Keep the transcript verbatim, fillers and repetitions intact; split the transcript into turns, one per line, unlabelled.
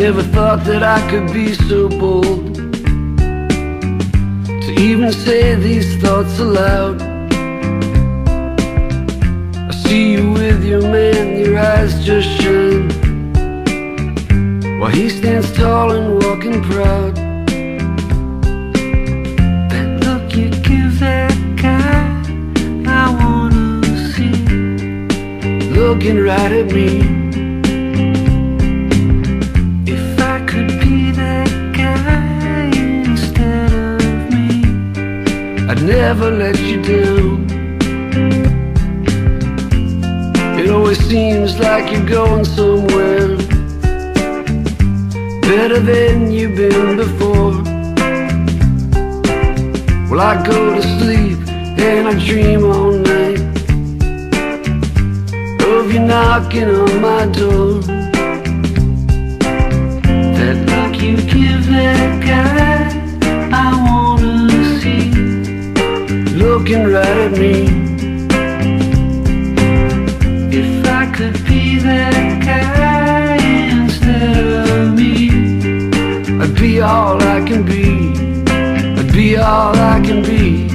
never thought that I could be so bold to even say these thoughts aloud. I see you with your man, your eyes just shine, while he stands tall and walking proud. That look you give that guy, I wanna see, looking right at me. If I could be that guy instead of me, I'd never let you down. It always seems like you're going somewhere better than you've been before. Well, I go to sleep and I dream all night of you knocking on my door. That look you give that guy, I wanna see, looking right at me. If I could be that guy instead of me, I'd be all I can be, I'd be all I can be.